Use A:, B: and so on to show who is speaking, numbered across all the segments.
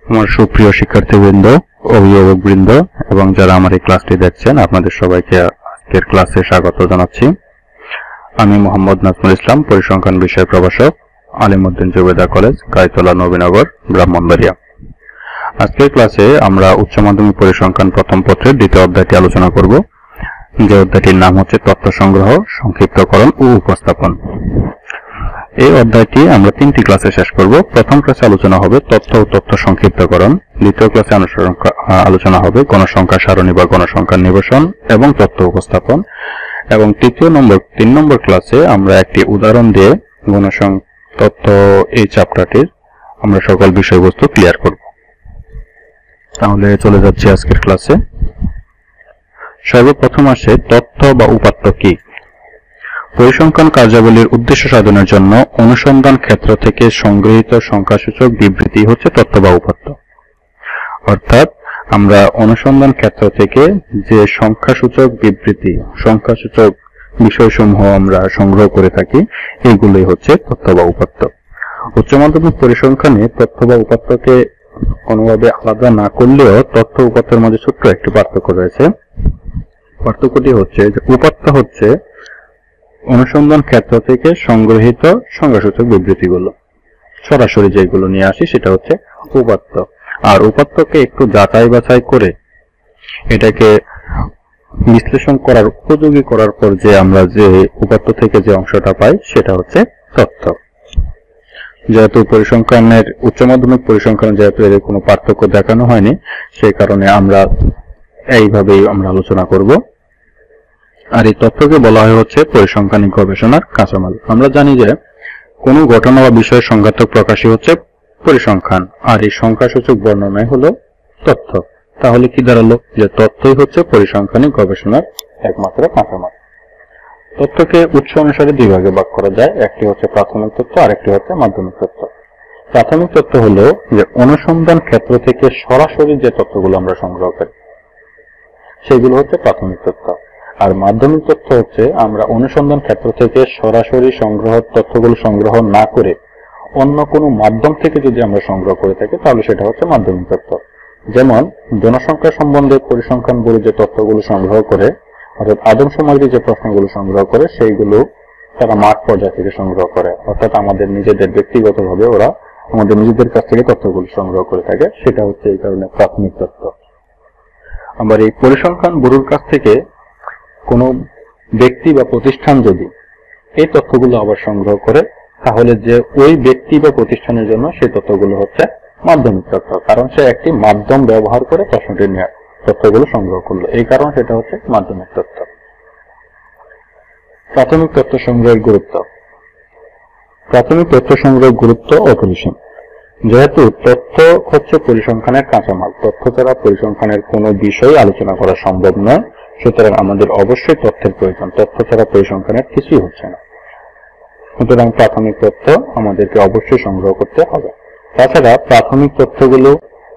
A: আমার সুপ্রিয় শিক্ষার্থীবৃন্দ, অভিভাবকবৃন্দ এবং যারা আমার এই ক্লাসটি দেখছেন, আপনাদের সবাইকে আজকের ক্লাসে স্বাগত জানাচ্ছি। আমি মোহাম্মদ নাজমুল ইসলাম, পরিসংখ্যান বিষয় প্রভাষক, আলিমুদ্দিন জোবেদা কলেজ, কাইতলা, নবীনগর, বারিয়া। আজকের ক্লাসে আমরা উচ্চ মাধ্যমিক পরিসংখ্যান প্রথম পত্রের দ্বিতীয় অধ্যায়টি আলোচনা করব, যে অধ্যায়টির নাম হচ্ছে তথ্য সংগ্রহ, সংক্ষিপ্তকরণ ও উপস্থাপন। এই অধ্যায়টি আমরা 3টি ক্লাসে শেষ করব। প্রথম ক্লাসে আলোচনা হবে তথ্য ও তথ্য সংক্ষিপ্তকরণ, দ্বিতীয় ক্লাসে আলোচনা হবে গণসংখ্যা সারণী বা গণসংখ্যার নিবেশন এবং তথ্য উপস্থাপন, এবং 3 নম্বর ক্লাসে আমরা একটি উদাহরণ দিয়ে তথ্য এই চ্যাপ্টারটির আমরা সকল বিষয়বস্তু ক্লিয়ার করব। তাহলে চলে যাচ্ছি আজকের ক্লাসে। সর্বপ্রথম আসে তথ্য বা উপাত্ত কি। পরিসংখ্যান কার্যাবলীর উদ্দেশ্য সাধনের জন্য অনুসন্ধান ক্ষেত্র থেকে সংগৃহীত সংখ্যাসূচক বিবৃতি হচ্ছে তথ্য বা উপাত্ত। অর্থাৎ আমরা অনুসন্ধান ক্ষেত্র থেকে যে সংখ্যাসূচক বিবৃতি, সংখ্যাসূচক বিষয়সমূহ আমরা সংগ্রহ করে থাকি, এইগুলোই হচ্ছে তথ্য বা উপাত্ত। উচ্চ মাধ্যমিক পরিসংখ্যানে তথ্য বা উপাত্তকে কোনোভাবে আলাদা না করলেও তথ্য উপাত্তের মধ্যে ছোট্ট একটি পার্থক্য রয়েছে। পার্থক্যটি হচ্ছে যে উপাত্ত হচ্ছে অনুসন্ধান ক্ষেত্র থেকে সংগ্রহিত সংখ্যাসূচক বিবৃতিগুলো, সরাসরি যেগুলো নিয়ে আসি সেটা হচ্ছে উপাত্ত। আর উপাত্তকে একটু যাচাই বাছাই করে এটাকে বিশ্লেষণ করার উপযোগী করার পর যে আমরা যে উপাত্ত থেকে যে অংশটা পাই সেটা হচ্ছে তথ্য। যেহেতু পরিসংখ্যানের উচ্চ মাধ্যমিক পরিসংখ্যান যেহেতু এর কোনো পার্থক্য দেখানো হয়নি, সেই কারণে আমরা এইভাবেই আমরা আলোচনা করব। আর এই তথ্যকে বলা হয় হচ্ছে পরিসংখ্যানিক গবেষণার কাঁচামাল। আমরা জানি যে কোনো ঘটনা বা বিষয়ের সংখ্যাত্মক প্রকাশই হচ্ছে পরিসংখ্যান, আর এই সংখ্যাসূচক বর্ণনাই হলো তথ্য। তাহলে কি দাঁড়ালো? যে তথ্যই হচ্ছে পরিসংখ্যানিক গবেষণার একমাত্র কাঁচামাল। তথ্যকে উৎস অনুসারে দুই ভাগে ভাগ করা যায়, একটি হচ্ছে প্রাথমিক তথ্য আর একটি হচ্ছে মাধ্যমিক তথ্য। প্রাথমিক তথ্য হলো যে অনুসন্ধান ক্ষেত্র থেকে সরাসরি যে তথ্যগুলো আমরা সংগ্রহ করি সেগুলো হচ্ছে প্রাথমিক তথ্য। আর মাধ্যমিক তথ্য হচ্ছে আমরা অনুসন্ধান ক্ষেত্র থেকে সরাসরি তথ্যগুলো সংগ্রহ না করে অন্য কোনো মাধ্যম থেকে যদি আমরা সংগ্রহ করে থাকি তাহলে সেটা হচ্ছে মাধ্যমিক তথ্য। যেমন জনসংখ্যা সম্বন্ধে পরিসংখ্যান ব্যুরো যে তথ্যগুলো সংগ্রহ করে, অর্থাৎ আদমশুমারিতে যে প্রশ্নগুলো সংগ্রহ করে, সেইগুলো তারা মাঠ পর্যায় থেকে সংগ্রহ করে, অর্থাৎ আমাদের নিজেদের ব্যক্তিগতভাবে ওরা আমাদের নিজেদের কাছ থেকে তথ্যগুলো সংগ্রহ করে থাকে, সেটা হচ্ছে এই কারণে প্রাথমিক তথ্য। আবার এই পরিসংখ্যান ব্যুরোর কাছ থেকে কোনো ব্যক্তি বা প্রতিষ্ঠান যদি এই তথ্যগুলো আবার সংগ্রহ করে, তাহলে যে ওই ব্যক্তি বা প্রতিষ্ঠানের জন্য সেই তথ্যগুলো হচ্ছে মাধ্যমিক তথ্য, কারণ সে একটি মাধ্যম ব্যবহার করে প্রশ্নটি নিয়ে তথ্যগুলো সংগ্রহ করলো, এই কারণ সেটা হচ্ছে মাধ্যমিক তথ্য। প্রাথমিক তথ্য সংগ্রহের গুরুত্ব। প্রাথমিক তথ্য সংগ্রহের গুরুত্ব অপরিসীম। যেহেতু তথ্য হচ্ছে পরিসংখ্যানের কাঁচামাল, তথ্য ছাড়া পরিসংখ্যানের কোনো বিষয় আলোচনা করা সম্ভব নয়, সুতরাং আমাদের অবশ্যই তথ্যের প্রয়োজন। তথ্য ছাড়া পরিসংখ্যানের কিছুই হচ্ছে না, সুতরাং প্রাথমিক তথ্য আমাদেরকে অবশ্যই সংগ্রহ করতে হবে। তাছাড়া প্রাথমিক তথ্যগুলো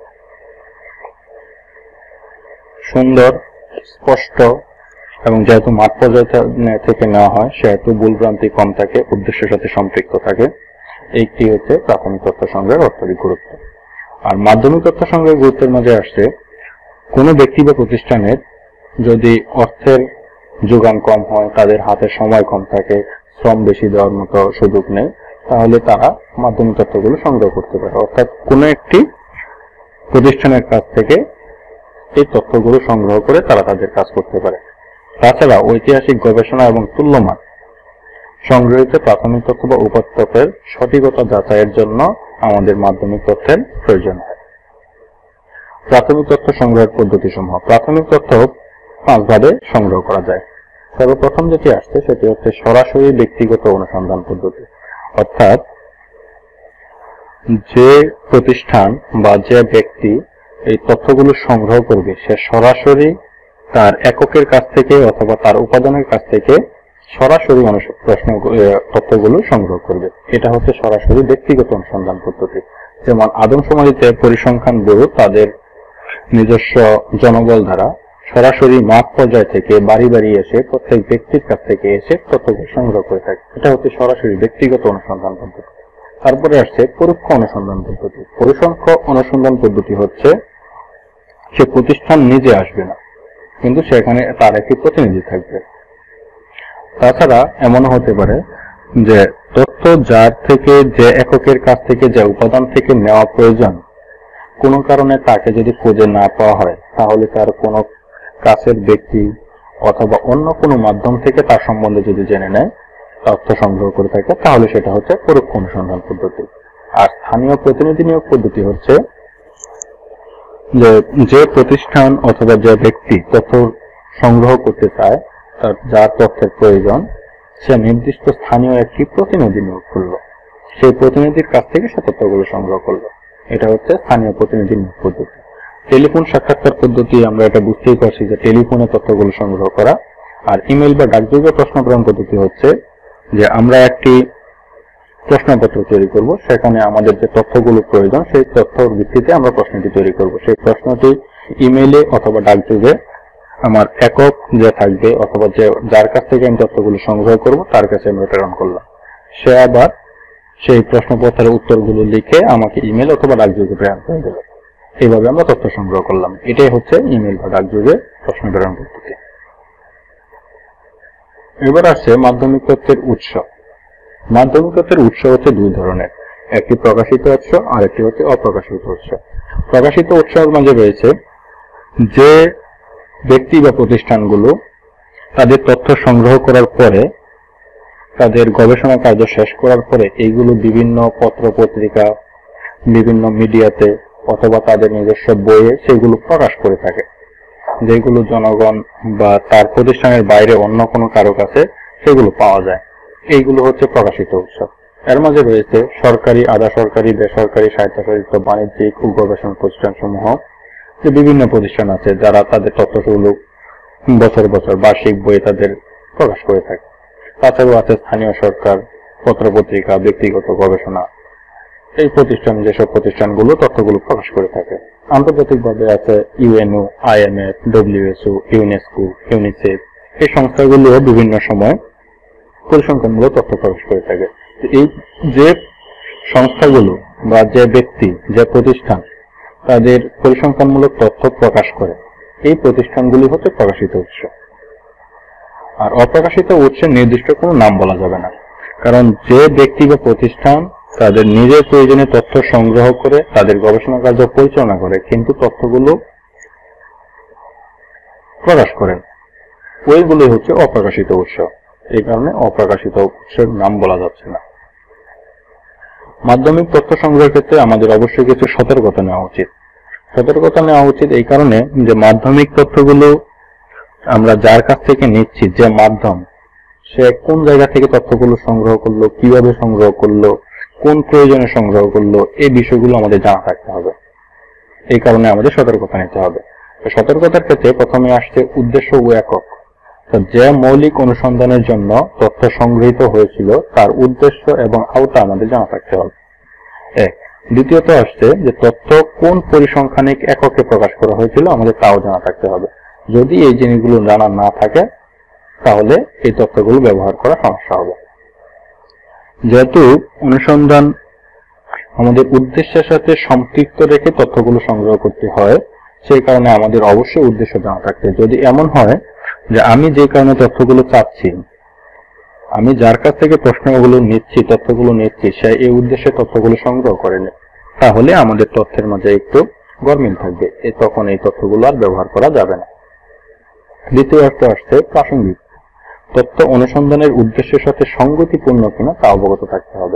A: সুন্দর, স্পষ্ট, এবং যেহেতু মাঠ পর্যায় থেকে নেওয়া হয় সেহেতু ভুলভ্রান্তি কম থাকে, উদ্দেশ্যের সাথে সম্পৃক্ত থাকে। এইটি হচ্ছে প্রাথমিক তথ্য সংগ্রহের অত্যধিক গুরুত্ব। আর মাধ্যমিক তথ্য সংগ্রহের গুরুত্বের মধ্যে আসছে কোনো ব্যক্তি বা প্রতিষ্ঠানের যদি অর্থের যোগান কম হয়, তাদের হাতে সময় কম থাকে, শ্রম বেশি দেওয়ার মতো সুযোগ নেই, তাহলে তারা মাধ্যমিক তথ্যগুলো সংগ্রহ করতে পারে, অর্থাৎ কোনো একটি প্রতিষ্ঠানের কাছ থেকে এই তথ্যগুলো সংগ্রহ করে তারা তাদের কাজ করতে পারে। তাছাড়া ঐতিহাসিক গবেষণা এবং তুল্যমান সংগৃহীত প্রাথমিক তথ্য বা উপাত্তের সঠিকতা যাচাইয়ের জন্য আমাদের মাধ্যমিক তথ্যের প্রয়োজন হয়। প্রাথমিক তথ্য সংগ্রহের পদ্ধতিসমূহ। প্রাথমিক তথ্য 5 ভাবে সংগ্রহ করা যায়। সর্বপ্রথম যেটি আসছে সেটি হচ্ছে সরাসরি ব্যক্তিগত অনুসন্ধান পদ্ধতি, অর্থাৎ যে প্রতিষ্ঠান বা যে ব্যক্তি এই তথ্যগুলো সংগ্রহ করবে সে সরাসরি তার এককের কাছ থেকে অথবা তার উপাদানের কাছ থেকে সরাসরি তথ্যগুলো সংগ্রহ করবে। এটা হচ্ছে সরাসরি ব্যক্তিগত অনুসন্ধান পদ্ধতি। যেমন আদমশুমারিতে পরিসংখ্যান ব্যুরো তাদের নিজস্ব জনবল দ্বারা সরাসরি মাঠ পর্যায় থেকে বাড়ি বাড়ি এসে প্রত্যেক ব্যক্তির কাছ থেকে এসে তথ্যগুলো সংগ্রহ করে থাকে, এটা হচ্ছে সরাসরি ব্যক্তিগত অনুসন্ধান পদ্ধতি। তারপরে আসছে পরোক্ষ অনুসন্ধান পদ্ধতি। পরিসংখ্য অনুসন্ধান পদ্ধতি হচ্ছে সে প্রতিষ্ঠান নিজে আসবে না, কিন্তু সেখানে তার একটি প্রতিনিধি থাকবে। তাছাড়া এমনও হতে পারে যে তথ্য যার থেকে, যে এককের কাছ থেকে, যে উপাদান থেকে নেওয়া প্রয়োজন, কোনো কারণে তাকে যদি খুঁজে না পাওয়া হয়, তাহলে তার কোনো কাছের ব্যক্তি অথবা অন্য কোনো মাধ্যম থেকে তার সম্বন্ধে যদি জেনে নেয়, তথ্য সংগ্রহ করে থাকে, তাহলে সেটা হচ্ছে পরোক্ষ অনুসন্ধান পদ্ধতি। আর স্থানীয় প্রতিনিধি নিয়োগ পদ্ধতি হচ্ছে যে প্রতিষ্ঠান অথবা যে ব্যক্তি তথ্য সংগ্রহ করতে চায়, তার যার তথ্যের প্রয়োজন, সে নির্দিষ্ট স্থানীয় একটি প্রতিনিধি নিয়োগ করলো, সেই প্রতিনিধির কাছ থেকে সে তথ্যগুলো সংগ্রহ করলো। এটা হচ্ছে স্থানীয় প্রতিনিধি নিয়োগ পদ্ধতি। টেলিফোন সাক্ষাৎকার পদ্ধতি, আমরা এটা বুঝতেই পারছি যে টেলিফোনে তথ্যগুলো সংগ্রহ করা। আর ইমেল বা ডাকযোগে প্রশ্ন প্রেরণ পদ্ধতি হচ্ছে যে আমরা একটি প্রশ্নপত্র তৈরি করব, সেখানে আমাদের যে তথ্যগুলো প্রয়োজন সেই তথ্যের ভিত্তিতে আমরা প্রশ্নটি তৈরি করব। সেই প্রশ্নটি ইমেইলে অথবা ডাকযোগে আমার একক যে থাকবে অথবা যার কাছ থেকে আমি তথ্যগুলো সংগ্রহ করব তার কাছে আমি প্রেরণ করলাম। সে আবার সেই প্রশ্নপত্রের উত্তরগুলো লিখে আমাকে ইমেল অথবা ডাকযোগে প্রেরণ করে দিল। এইভাবে আমরা তথ্য সংগ্রহ করলাম। এটাই হচ্ছে ইমেল বা ডাকযোগে প্রশ্ন প্রেরণ পদ্ধতি। এবার আসছে মাধ্যমিক তথ্যের উৎস। মাধ্যমিক তথ্যের উৎস হচ্ছে দুই ধরনের, একটি প্রকাশিত উৎস আর একটি হচ্ছে অপ্রকাশিত উৎস। প্রকাশিত উৎসের মাঝে রয়েছে যে ব্যক্তি বা প্রতিষ্ঠানগুলো তাদের তথ্য সংগ্রহ করার পরে, তাদের গবেষণা কার্য শেষ করার পরে এইগুলো বিভিন্ন পত্র পত্রিকা, বিভিন্ন মিডিয়াতে অথবা তাদের নিজস্ব বইয়ে সেগুলো প্রকাশ করে থাকে, যেগুলো জনগণ বা তার প্রতিষ্ঠানের বাইরে অন্য কোনো কারো কাছে সেগুলো পাওয়া যায়। এইগুলো হচ্ছে প্রকাশিত উৎস। এর মাঝে রয়েছে সরকারি, আধা সরকারি, বেসরকারি, স্বায়ত্তশাসিত, বাণিজ্যিক ও গবেষণা প্রতিষ্ঠান সমূহ, যে বিভিন্ন প্রতিষ্ঠান আছে যারা তাদের তথ্যগুলো বছর বছর বার্ষিক বইয়ে তাদের প্রকাশ করে থাকে। তাছাড়াও আছে স্থানীয় সরকার, পত্রপত্রিকা, ব্যক্তিগত গবেষণা, এই প্রতিষ্ঠান, যেসব প্রতিষ্ঠানগুলো তথ্যগুলো প্রকাশ করে থাকে। আন্তর্জাতিকভাবে আছে UNO, IMF, WSO, UNESCO, UNICEF, এই সংস্থাগুলো বিভিন্ন সময় পরিসংখ্যানমূলক তথ্য প্রকাশ করে থাকে। এই যে সংস্থাগুলো বা যে ব্যক্তি, যে প্রতিষ্ঠান তাদের পরিসংখ্যানমূলক তথ্য প্রকাশ করে, এই প্রতিষ্ঠানগুলি হচ্ছে প্রকাশিত উৎস। আর অপ্রকাশিত উৎসের নির্দিষ্ট কোনো নাম বলা যাবে না, কারণ যে ব্যক্তি বা প্রতিষ্ঠান তাদের নিজের প্রয়োজনে তথ্য সংগ্রহ করে তাদের গবেষণা কার্য পরিচালনা করে কিন্তু তথ্যগুলো প্রকাশ করেন, ওইগুলো হচ্ছে অপ্রকাশিত উৎস। এই কারণে অপ্রকাশিত উৎসের নাম বলা যাচ্ছে না। মাধ্যমিক তথ্য সংগ্রহের ক্ষেত্রে আমাদের অবশ্যই কিছু সতর্কতা নেওয়া উচিত। সতর্কতা নেওয়া উচিত এই কারণে যে মাধ্যমিক তথ্যগুলো আমরা যার কাছ থেকে নিচ্ছি, যে মাধ্যম, সে কোন জায়গা থেকে তথ্যগুলো সংগ্রহ করলো, কিভাবে সংগ্রহ করলো, কোন প্রয়োজনে সংগ্রহ করলো, এই বিষয়গুলো আমাদের জানা থাকতে হবে। এই কারণে আমাদের সতর্কতা নিতে হবে। সতর্কতার ক্ষেত্রে প্রথমে আসছে উদ্দেশ্য ও একক। যে মৌলিক অনুসন্ধানের জন্য তথ্য সংগৃহীত হয়েছিল তার উদ্দেশ্য এবং আওতা আমাদের জানা থাকতে হবে। দ্বিতীয়ত আসছে যে তথ্য কোন পরিসংখ্যানিক এককে প্রকাশ করা হয়েছিল আমাদের তাও জানা থাকতে হবে। যদি এই জিনিসগুলো জানা না থাকে তাহলে এই তথ্যগুলো ব্যবহার করা সমস্যা হবে। যেহেতু অনুসন্ধান আমাদের উদ্দেশ্যের সাথে সম্পৃক্ত রেখে তথ্যগুলো সংগ্রহ করতে হয়, সেই কারণে আমাদের অবশ্যই উদ্দেশ্য জানা থাকতে। যদি এমন হয় যে আমি যে কারণে তথ্যগুলো চাচ্ছি, আমি যার কাছ থেকে প্রশ্নগুলো নিচ্ছি, তথ্যগুলো নিচ্ছি, সে এই উদ্দেশ্যে তথ্যগুলো সংগ্রহ করেনি, তাহলে আমাদের তথ্যের মাঝে একটু গরমিল থাকবে, তখন এই তথ্যগুলো আর ব্যবহার করা যাবে না। দ্বিতীয় অর্থ আসছে প্রাসঙ্গিক। তথ্য অনুসন্ধানের উদ্দেশ্যের সাথে সঙ্গতিপূর্ণ কিনা তা অবগত থাকতে হবে।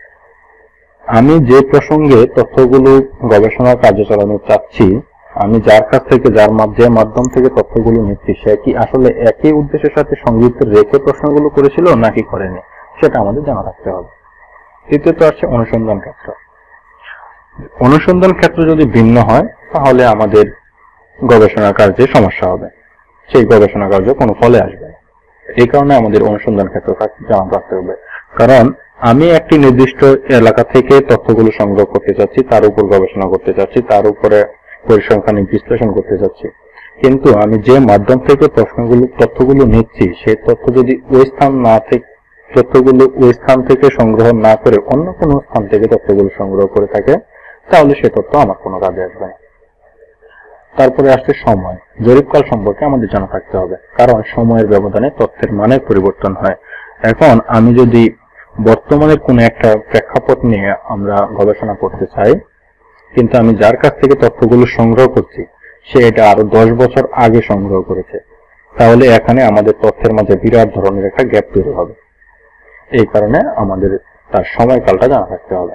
A: আমি যে প্রসঙ্গে তথ্যগুলো গবেষণার কার্য চালানো চাচ্ছি, আমি যার কাছ থেকে, যে মাধ্যম থেকে তথ্যগুলো নিচ্ছি, সে কি আসলে একই উদ্দেশ্যের সাথে সংযুক্ত রেখে প্রশ্নগুলো করেছিল নাকি করেনি, সেটা আমাদের জানা রাখতে হবে। তৃতীয়ত আসছে অনুসন্ধান ক্ষেত্র। অনুসন্ধান ক্ষেত্র যদি ভিন্ন হয় তাহলে আমাদের গবেষণা কার্যে সমস্যা হবে, সেই গবেষণা কার্য কোনো ফলে আসবে না। এই কারণে আমাদের অনুসন্ধান ক্ষেত্র জানা রাখতে হবে। কারণ আমি একটি নির্দিষ্ট এলাকা থেকে তথ্যগুলো সংগ্রহ করতে চাচ্ছি, তার উপর গবেষণা করতে চাচ্ছি, তার উপরে পরিসংখ্যানিক বিশ্লেষণ করতে চাচ্ছি, কিন্তু আমি যে মাধ্যম থেকে তথ্যগুলো নিচ্ছি সেই তথ্য যদি ওই স্থান না থেকে তথ্যগুলো ওই স্থান থেকে সংগ্রহ না করে অন্য কোনো স্থান থেকে তথ্যগুলো সংগ্রহ করে থাকে, তাহলে সে তথ্য আমার কোনো কাজে আসবে না। তারপরে আসছে সময়। জরিপকাল সম্পর্কে আমাদের জানা থাকতে হবে, কারণ সময়ের ব্যবধানে তথ্যের মানের পরিবর্তন হয়। এখন আমি যদি বর্তমানের কোনো একটা প্রেক্ষাপট নিয়ে আমরা গবেষণা করতে চাই, কিন্তু আমি যার কাছ থেকে তথ্যগুলো সংগ্রহ করছি সে এটা আরো 10 বছর আগে সংগ্রহ করেছে, তাহলে এখানে আমাদের তথ্যের মাঝে বিরাট ধরনের একটা গ্যাপ তৈরি হবে। এই কারণে আমাদের তার সময়কালটা জানা থাকতে হবে।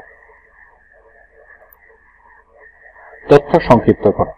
A: তথ্য সংক্ষিপ্তকরণ।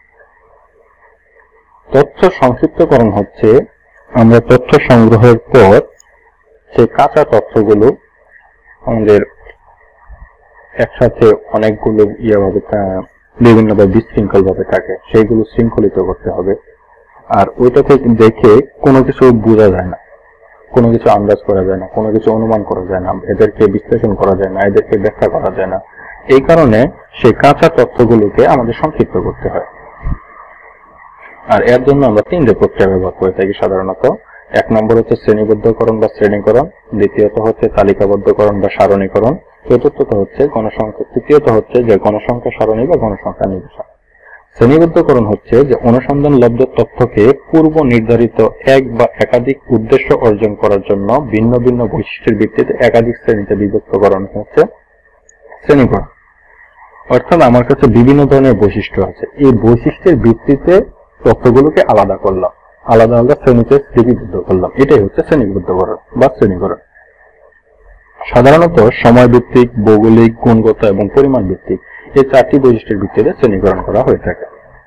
A: তথ্য সংক্ষিপ্তকরণ হচ্ছে আমরা তথ্য সংগ্রহের পর সেই কাঁচা তথ্যগুলো আমাদের একসাথে অনেকগুলো বিভিন্নভাবে বিশৃঙ্খল ভাবে থাকে, সেইগুলো শৃঙ্খলিত করতে হবে। আর ওইটা থেকে দেখে কোনো কিছু বোঝা যায় না, কোনো কিছু আন্দাজ করা যায় না, কোনো কিছু অনুমান করা যায় না, এদেরকে বিশ্লেষণ করা যায় না, এদেরকে ব্যাখ্যা করা যায় না। এই কারণে সেই কাঁচা তথ্যগুলোকে আমাদের সংক্ষিপ্ত করতে হয়। আর এর জন্য আমরা 3টে প্রক্রিয়া ব্যবহার করে থাকি সাধারণত। 1 নম্বর হচ্ছে শ্রেণীবদ্ধকরণ বা শ্রেণীকরণ, দ্বিতীয়ত হচ্ছে তালিকাবদ্ধকরণ বা সারণীকরণ, তৃতীয়ত হচ্ছে যে গণসংখ্যা সারণী বা গণসংখ্যা নির্দেশক। শ্রেণীবদ্ধকরণ হচ্ছে যে অনুসন্ধানলব্ধ তথ্যকে পূর্ব নির্ধারিত এক বা একাধিক উদ্দেশ্য অর্জন করার জন্য ভিন্ন ভিন্ন বৈশিষ্ট্যের ভিত্তিতে একাধিক শ্রেণীতে বিভক্তকরণ হচ্ছে শ্রেণীকরণ। অর্থাৎ আমার কাছে বিভিন্ন ধরনের বৈশিষ্ট্য আছে, এই বৈশিষ্ট্যের ভিত্তিতে তথ্যগুলোকে আলাদা করলাম, আলাদা আলাদা শ্রেণীতে শ্রেণীবদ্ধ করলাম, এটাই হচ্ছে শ্রেণীবদ্ধকরণ বা শ্রেণীকরণ। সাধারণত সময় ভিত্তিক, ভৌগোলিক, গুণগত এবং পরিমাণ ভিত্তিক এই 4টি বৈশিষ্ট্যের ভিত্তিতে শ্রেণীকরণ করা হয়ে থাকে।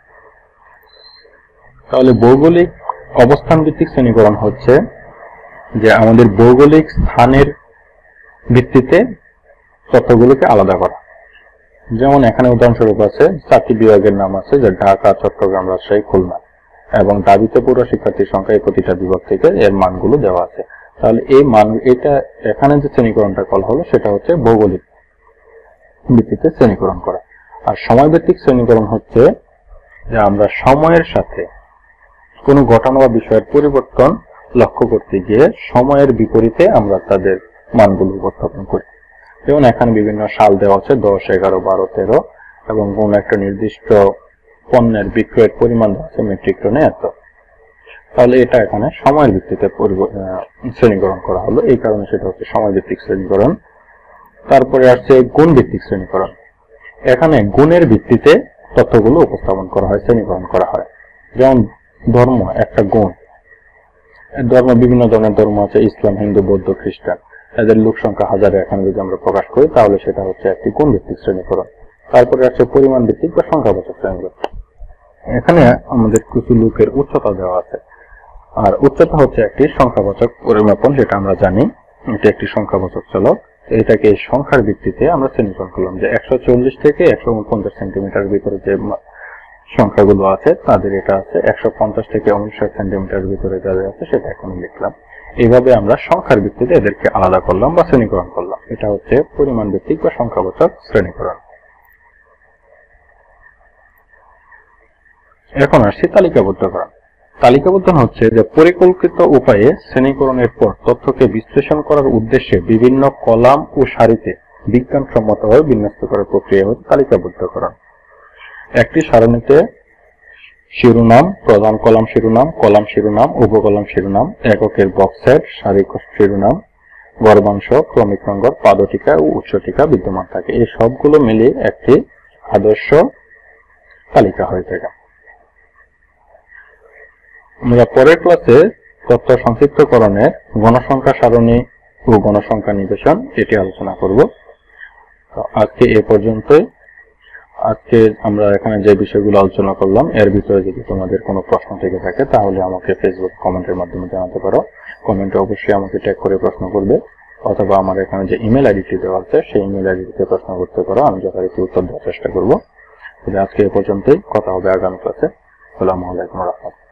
A: তাহলে ভৌগোলিক অবস্থান ভিত্তিক শ্রেণীকরণ হচ্ছে যে আমাদের ভৌগোলিক স্থানের ভিত্তিতে তথ্যগুলোকে আলাদা করা। যেমন এখানে উদাহরণস্বরূপ আছে 4টি বিভাগের নাম আছে, যে ঢাকা, চট্টগ্রাম, রাজশাহী, খুলনা, এবং দাবিত পুরো শিক্ষার্থীর সংখ্যা এই প্রতিটা বিভাগ থেকে এর মানগুলো দেওয়া আছে। তাহলে এই মান, এটা এখানে যে শ্রেণীকরণটা করা হলো সেটা হচ্ছে ভৌগোলিক ভিত্তিতে শ্রেণীকরণ করা। আর সময় ভিত্তিক শ্রেণীকরণ হচ্ছে যে আমরা সময়ের সাথে কোনো ঘটনা বা বিষয়ের পরিবর্তন লক্ষ্য করতে গিয়ে সময়ের বিপরীতে আমরা তাদের মানগুলো উপস্থাপন করি। যেমন এখানে বিভিন্ন সাল দেওয়া আছে 10, 11, 12, 13, এবং কোন একটা নির্দিষ্ট পণ্যের বিক্রয়ের পরিমাণ দেওয়া আছে মেট্রিক টনে এত। তাহলে এটা এখানে সময়ের ভিত্তিতে শ্রেণীকরণ করা হলো, এই কারণে সেটা হচ্ছে সময় ভিত্তিক শ্রেণীকরণ। তারপরে আসছে গুণ ভিত্তিক শ্রেণীকরণ। এখানে গুণের ভিত্তিতে তথ্যগুলো উপস্থাপন করা হয়, শ্রেণীকরণ করা হয়। যেমন ধর্ম একটা গুণ, ধর্ম বিভিন্ন ধরনের ধর্ম আছে, ইসলাম, হিন্দু, বৌদ্ধ, খ্রিস্টান, এদের লোক সংখ্যা হাজারে এখানে যদি আমরা প্রকাশ করি তাহলে সেটা হচ্ছে একটি গুণ ভিত্তিক শ্রেণীকরণ। তারপরে আছে পরিমাণ ভিত্তিক বা সংখ্যাবাচক শ্রেণীকরণ। এখানে আমাদের কিছু লোকের উচ্চতা দেওয়া আছে, আর উচ্চতা হচ্ছে একটি সংখ্যাবাচক পরিমাপন, যেটা আমরা জানি, এটা একটি সংখ্যাবাচক চলক। এটাকে সংখ্যার ভিত্তিতে আমরা শ্রেণীকরণ করলাম, যে 140 থেকে 149 সেন্টিমিটার ভিতরে যে সংখ্যাগুলো আছে তাদের এটা আছে, 150 থেকে 59 সেন্টিমিটার ভিতরে যাদের আছে সেটা এখন লিখলাম। এইভাবে আমরা সংখ্যার ভিত্তিতে এদেরকে আলাদা করলাম বা শ্রেণীকরণ করলাম, এটা হচ্ছে পরিমাণ ভিত্তিক বা সংখ্যাবাচক শ্রেণীকরণ। এখন আসছি তালিকাবদ্ধকরণ। তালিকাবদ্ধন হচ্ছে যে পরিকল্পিত উপায়ে শ্রেণীকরণের পর তথ্যকে বিশ্লেষণ করার উদ্দেশ্যে বিভিন্ন কলাম ও সারিতে বিজ্ঞানসম্মতভাবে বিন্যস্ত করার প্রক্রিয়া হচ্ছে তালিকাবদ্ধকরণ। একটি সারণীতে শিরোনাম, প্রধান কলাম শিরোনাম, উপকলাম শিরোনাম, এককের বক্স সেট, সারি শিরোনাম, গর্ভাংশ, ক্রমিক নম্বর, পাদটিকা ও উৎসটিকা বিদ্যমান থাকে। এই সবগুলো মিলিয়ে একটি আদর্শ তালিকা হয়ে থাকে। আমরা পরের ক্লাসে তথ্য সংক্ষিপ্তকরণের গণসংখ্যা সারণী ও গণসংখ্যা নিবেশন এটি আলোচনা করব। আজকে এ পর্যন্তই। আজকে আমরা এখানে যে বিষয়গুলো আলোচনা করলাম এর ভিতরে যদি তোমাদের কোনো প্রশ্ন থেকে থাকে তাহলে আমাকে ফেসবুক কমেন্টের মাধ্যমে জানাতে পারো। কমেন্টে অবশ্যই আমাকে ট্যাগ করে প্রশ্ন করবে, অথবা আমার এখানে যে ইমেল আইডিটি দেওয়া আছে সেই ইমেল আইডিতে প্রশ্ন করতে পারো, আমি যথারীতি উত্তর দেওয়ার চেষ্টা করব। আজকে এ পর্যন্তই, কথা হবে আগামী ক্লাসে। আসসালামু আলাইকুম ওয়া রাহমাতুল্লাহ।